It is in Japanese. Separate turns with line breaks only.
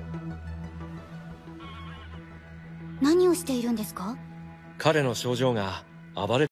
何をしているんですか？
彼の症状が暴れ